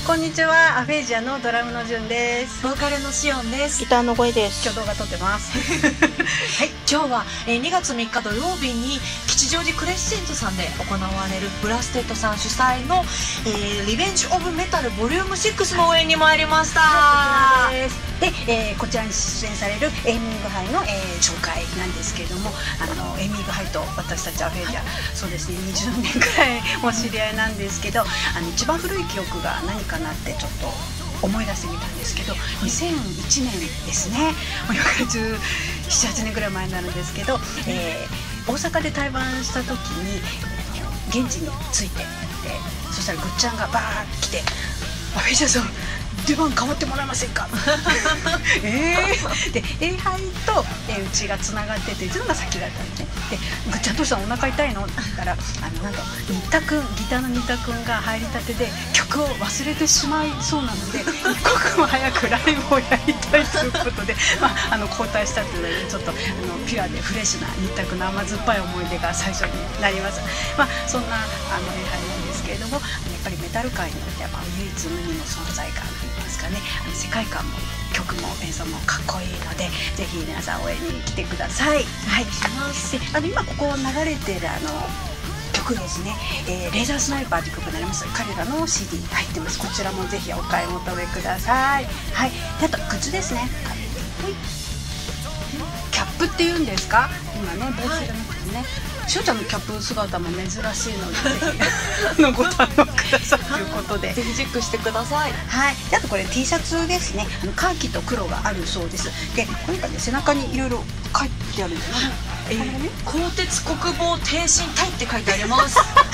こんにちは、アフェージアのドラムのじゅんです。 ボーカルのしおんです。 ギターの声です。 今日動画撮ってますはい、今日は2月3日土曜日に吉祥寺クレッセントさんで行われるブラステッドさん主催の、リベンジオブメタルボリューム6の応援に参りました。 はい、こちらです。で、こちらに出演されるエイミングハイの、紹介なんですけれども、エイミングハイと私たちアフェージア、そうですね、20年くらいお知り合いなんですけど、一番古い記憶が何かなってちょっと思い出してみたんですけど、2001年ですね、今から17、8年くらい前になるんですけど、大阪で対バンした時に現地に着いて、そしたらぐっちゃんがバーッ来て「アフェージアさん出番変わってもらえませんか?」で A ハイとうちがつながってて、自分が先だったんですね。で「ぐっちゃんどうしたの、お腹痛いの?」って言ったらなんと新田くん、ギターの新田くんが入りたてで曲を忘れてしまいそうなので一刻も早くライブをやりたいということで、交代したというので、ちょっとピュアでフレッシュな新田くんの甘酸っぱい思い出が最初になります。そんな A ハイなんですけれども、やっぱりメタル界においては唯一無二の存在感といいますかね、世界観も曲も演奏もかっこいいので、ぜひ皆さん応援に来てください。はい、で今ここ流れてる曲ですね、レーザースナイパーという曲になります。彼らの CD 入ってます。こちらもぜひお買い求めください。はい、であとグッズですね。はい、キャップっていうんですか、今ね帽子がなくてね、しおちゃんのキャップ姿も珍しいので、ぜひご堪能くださいということで、 ぜひチェックしてください。 はい、であとこれ T シャツですね。カーキと黒があるそうです。でこれがね、背中にいろいろ書いてあるんですね。 鋼鉄国防挺身隊って書いてあります。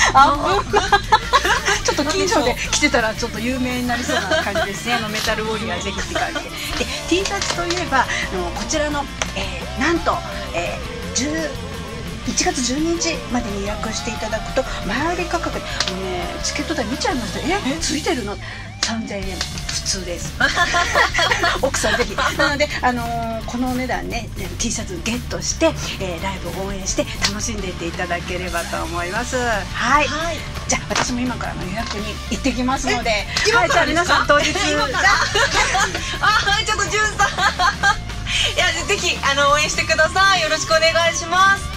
ちょっと近所で着てたらちょっと有名になりそうな感じですね。メタルウォリアーぜひって感じで、T シャツといえばこちらの、なんと、1月12日までに予約していただくと前売り価格で、チケット代見ちゃいました。ついてるの3000円普通です。奥さんぜひなので、このお値段ね T シャツゲットして、ライブを応援して楽しんでいっていただければと思います。はい、じゃあ私も今からの予約に行ってきますので、 じゃあ皆さん当日今からちょっとじゅんさんいやぜひ応援してください。よろしくお願いします。